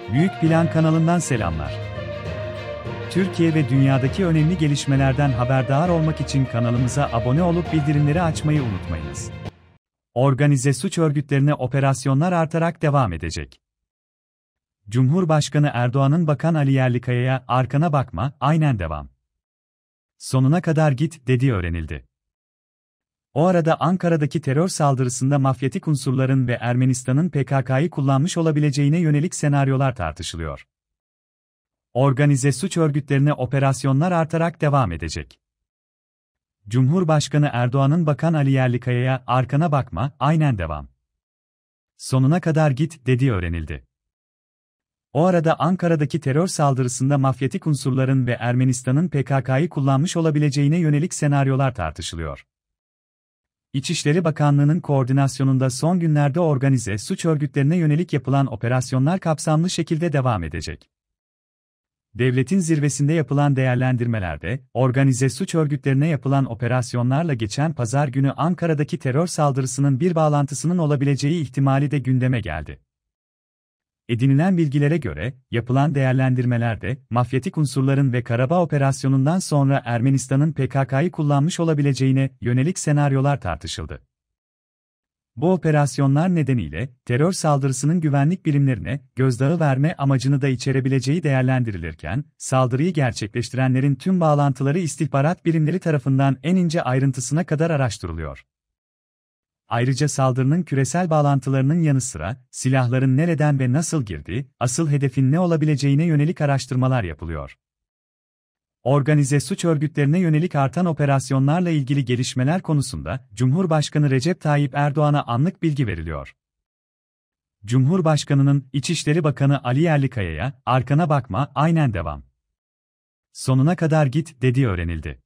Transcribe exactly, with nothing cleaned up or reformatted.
Büyük Plan kanalından selamlar. Türkiye ve dünyadaki önemli gelişmelerden haberdar olmak için kanalımıza abone olup bildirimleri açmayı unutmayınız. Organize suç örgütlerine operasyonlar artarak devam edecek. Cumhurbaşkanı Erdoğan'ın Bakan Ali Yerlikaya'ya "Arkana bakma, aynen devam. Sonuna kadar git" dediği öğrenildi. O arada Ankara'daki terör saldırısında mafyatik unsurların ve Ermenistan'ın P K K'yı kullanmış olabileceğine yönelik senaryolar tartışılıyor. Organize suç örgütlerine operasyonlar artarak devam edecek. Cumhurbaşkanı Erdoğan'ın Bakan Ali Yerlikaya'ya "Arkana bakma, aynen devam. Sonuna kadar git" dediği öğrenildi. O arada Ankara'daki terör saldırısında mafyatik unsurların ve Ermenistan'ın P K K'yı kullanmış olabileceğine yönelik senaryolar tartışılıyor. İçişleri Bakanlığı'nın koordinasyonunda son günlerde organize suç örgütlerine yönelik yapılan operasyonlar kapsamlı şekilde devam edecek. Devletin zirvesinde yapılan değerlendirmelerde, organize suç örgütlerine yapılan operasyonlarla geçen pazar günü Ankara'daki terör saldırısının bir bağlantısının olabileceği ihtimali de gündeme geldi. Edinilen bilgilere göre, yapılan değerlendirmelerde, mafyatik unsurların ve Karabağ operasyonundan sonra Ermenistan'ın P K K'yı kullanmış olabileceğine yönelik senaryolar tartışıldı. Bu operasyonlar nedeniyle, terör saldırısının güvenlik birimlerine gözdağı verme amacını da içerebileceği değerlendirilirken, saldırıyı gerçekleştirenlerin tüm bağlantıları istihbarat birimleri tarafından en ince ayrıntısına kadar araştırılıyor. Ayrıca saldırının küresel bağlantılarının yanı sıra, silahların nereden ve nasıl girdiği, asıl hedefin ne olabileceğine yönelik araştırmalar yapılıyor. Organize suç örgütlerine yönelik artan operasyonlarla ilgili gelişmeler konusunda, Cumhurbaşkanı Recep Tayyip Erdoğan'a anlık bilgi veriliyor. Cumhurbaşkanının, İçişleri Bakanı Ali Yerlikaya'ya "Arkana bakma, aynen devam. Sonuna kadar git" dediği öğrenildi.